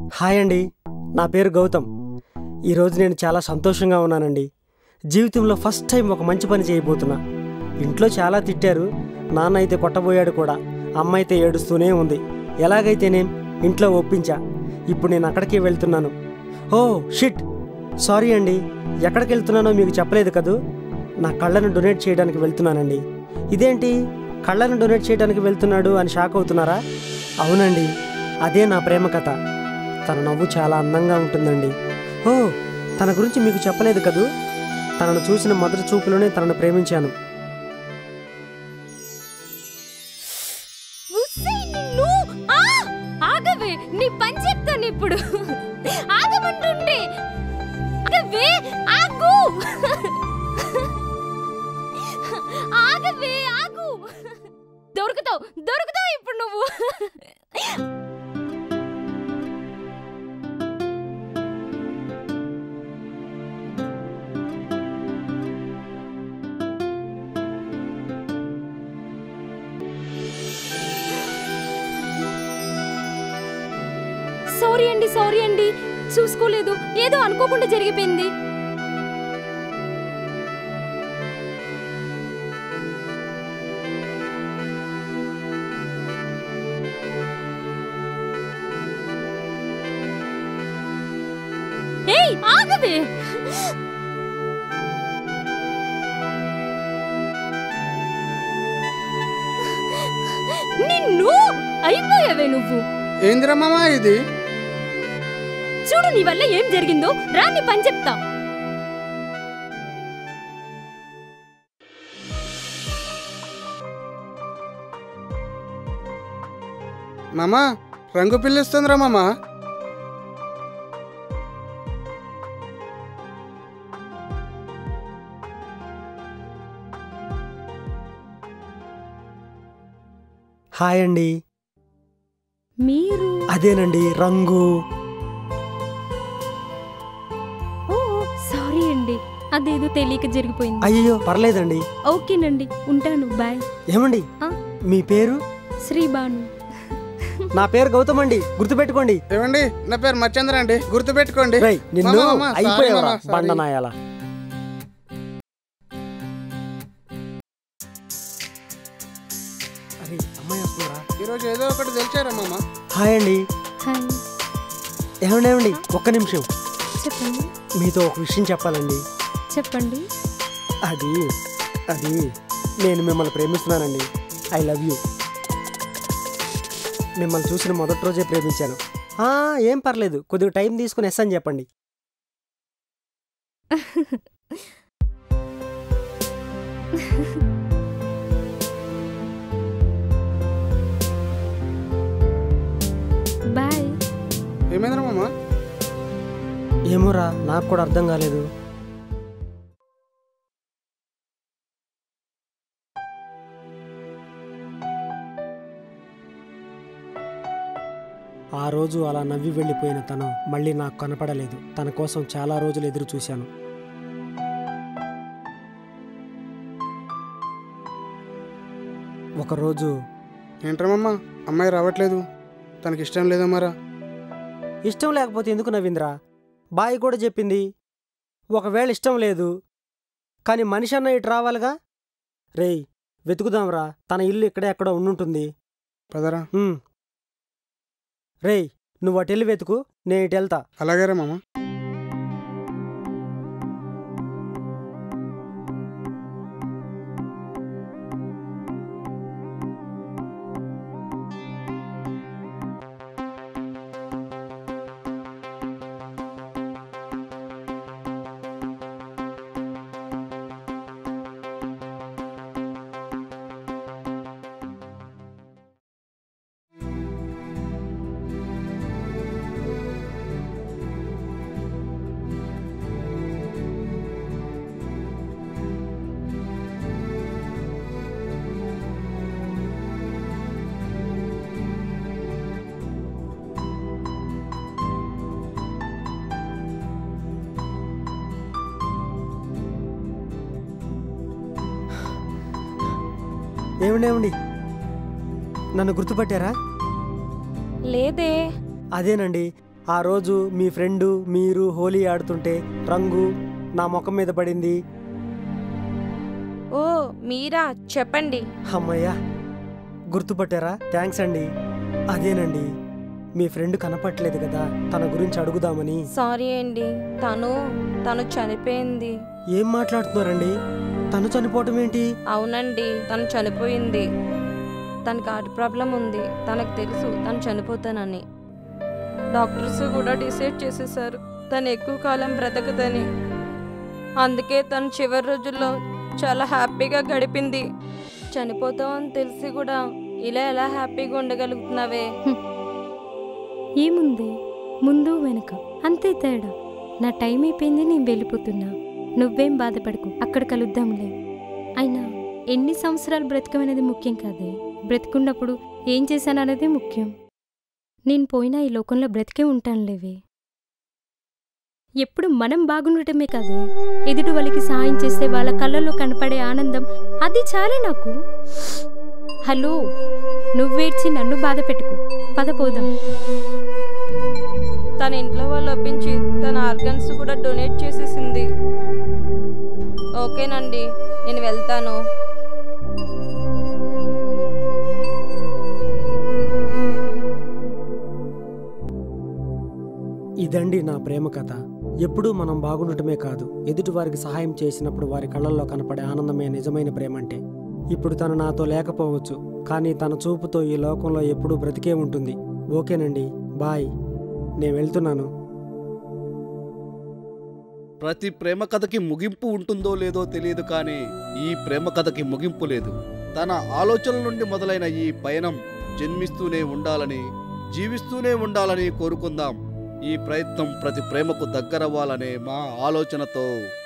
Hi అండి, నా పేరు గౌతమ్. ఈరోజు నేను చాలా సంతోషంగా ఉన్నానండి. జీవితంలో ఫస్ట్ టైం ఒక మంచి పని చేయబోతున్నా. ఇంట్లో చాలా తిట్టారు, నాన్న అయితే కొట్టబోయాడు కూడా, అమ్మ అయితే ఏడుస్తూనే ఉంది. ఎలాగైతేనేం ఇంట్లో ఒప్పించా. ఇప్పుడు నేను అక్కడికి వెళ్తున్నాను. ఓ షిట్, సారీ అండి. ఎక్కడికి వెళ్తున్నానో మీకు చెప్పలేదు కదూ. నా కళ్ళను డొనేట్ చేయడానికి వెళ్తున్నానండి. ఇదేంటి కళ్ళను డొనేట్ చేయడానికి వెళ్తున్నాడు అని షాక్ అవుతున్నారా? అవునండి, అదే నా ప్రేమ కథ. తన నవ్వు చాలా అందంగా ఉంటుందండి. ఓ, తన గురించి మీకు చెప్పలేదు కదూ. తనను చూసిన మొదటి చూపులోనే తనను ప్రేమించాను. దొరుకుతావు ఇప్పుడు నువ్వు. సారీ అండి, చూసుకోలేదు, ఏదో అనుకోకుండా జరిగిపోయింది. ఏయ్ ఆగవే. నిన్ను అయిపోయావే నువ్వు. ఏంద్రమ్మా ఇది? చూడు నీ వల్ల ఏం జరిగిందో. రా నీ పని చెప్తా. మామా రంగు పిల్లిస్తుందిరా మామా. హాయ్ అండి. మీరు? అదేనండి రంగు. సారీ అండి, అదేదో తెలియక జరిగిపోయింది. అయ్యో పర్లేదండి. ఓకేనండి, ఉంటాను, బాయ్. ఏమండి మీ పేరు? శ్రీబాను. నా పేరు గౌతమ్ అండి, గుర్తుపెట్టుకోండి. ఏమండి, నా పేరు మచ్చంద్ర అండి, గుర్తుపెట్టుకోండి. నిన్ను అయిపోయావరా బండనాయాల. అరే అమ్మాయి వస్తున్నారా? ఈరోజు ఏదో ఒకటి తెలిచారా మామ? హాయ్ అండి. హాయ్. ఏమండి ఒక్క నిమిషం. చెప్పండి. మీతో ఒక విషయం చెప్పాలండి. చెప్పండి. అది నేను మిమ్మల్ని ప్రేమిస్తున్నానండి. I love you. మిమ్మల్ని చూసిన మొదటి రోజే ప్రేమించాను. ఏం పర్లేదు, కొద్దిగా టైం తీసుకుని ఎస్ అని చెప్పండి. బాయ్. ఏమైందిరా మామ? ఏమోరా, నాకు కూడా అర్థం కాలేదు. ఆ రోజు అలా నవ్వి వెళ్ళిపోయిన తను మళ్ళీ నాకు కనపడలేదు. తన కోసం చాలా రోజులు ఎదురు చూశాను. ఒకరోజు, ఏంట్రమ్మా అమ్మాయి రావట్లేదు, తనకి ఇష్టం లేదా మరా? ఇష్టం లేకపోతే ఎందుకు నవ్విందిరా? బాయ్ కూడా చెప్పింది. ఒకవేళ ఇష్టం లేదు కానీ మనిషి అన్న ఇటు రావాలిగా. రేయ్ వెతుకుదాంరా, తన ఇల్లు ఇక్కడే ఎక్కడో ఉండుంటుంది. పదరా. రేయ్ నువ్వు అటు వెళ్ళి వెతుకు, నేను ఇటు వెళ్తా. అలాగేరా మామ. ఏమండి నన్ను గుర్తుపట్టారా? లేదే. అదేనండి ఆ రోజు మీ ఫ్రెండు మీరు హోలీ ఆడుతుంటే రంగు నా ముఖం మీద పడింది. ఓ మీరా, చెప్పండి. అమ్మయ్యా, గుర్తుపట్టారా? థ్యాంక్స్ అండి. అదేనండి, మీ ఫ్రెండ్ కనపట్లేదు కదా, తన గురించి అడుగుదామని. సారీ అండి, తను చనిపోయింది. ఏం మాట్లాడుతున్నారండి? తను చనిపోవటం ఏంటి? అవునండి, తను చనిపోయింది. తనకి హార్ట్ ప్రాబ్లం ఉంది. తనకు తెలుసు తను చనిపోతానని. డాక్టర్స్ కూడా డిసైడ్ చేసేసారు తను ఎక్కువ కాలం బ్రతకదని. అందుకే తను చివరి రోజుల్లో చాలా హ్యాపీగా గడిపింది. చనిపోతామని తెలిసి కూడా ఇలా ఎలా హ్యాపీగా ఉండగలుగుతున్నావే? ఏముంది, ముందు వెనక అంతే తేడా. నా టైం అయిపోయింది, నేను వెళ్ళిపోతున్నా. నువ్వేం బాధపడకు, అక్కడ కలుద్దాంలే. అయినా ఎన్ని సంవత్సరాలు బ్రతకమనేది ముఖ్యం కాదే, బ్రతుకున్నప్పుడు ఏం చేశాననేది ముఖ్యం. నేను పోయినా ఈ లోకంలో బ్రతికే ఉంటానులేవే. ఎప్పుడు మనం బాగుండటమే కాదే, ఎదుటి వాళ్ళకి సహాయం చేస్తే వాళ్ళ కళ్ళల్లో కనపడే ఆనందం, అది చాలే నాకు. హలో, నువ్వేడ్చి నన్ను బాధ పెట్టుకు, పదపోదాం. తన ఇంట్లో వాళ్ళు ఒప్పించి తన ఆర్గన్స్ కూడా డొనేట్ చేసేసింది. ఓకేనండి, నేను వెళ్తాను. ఇదండి నా ప్రేమ కథ. ఎప్పుడూ మనం బాగుండటమే కాదు, ఎదుటి వారికి సహాయం చేసినప్పుడు వారి కళ్ళల్లో కనపడే ఆనందమే నిజమైన ప్రేమ అంటే. ఇప్పుడు తను నాతో లేకపోవచ్చు, కానీ తన చూపుతో ఈ లోకంలో ఎప్పుడూ బ్రతికే ఉంటుంది. ఓకేనండి, బాయ్, నేను వెళ్తున్నాను. ప్రతి ప్రేమ కథకి ముగింపు ఉంటుందో లేదో తెలియదు, కానీ ఈ ప్రేమ కథకి ముగింపు లేదు. తన ఆలోచనల నుండి మొదలైన ఈ పయనం జన్మిస్తూనే ఉండాలని, జీవిస్తూనే ఉండాలని కోరుకుందాం. ఈ ప్రయత్నం ప్రతి ప్రేమకు దగ్గరవ్వాలనే మా ఆలోచనతో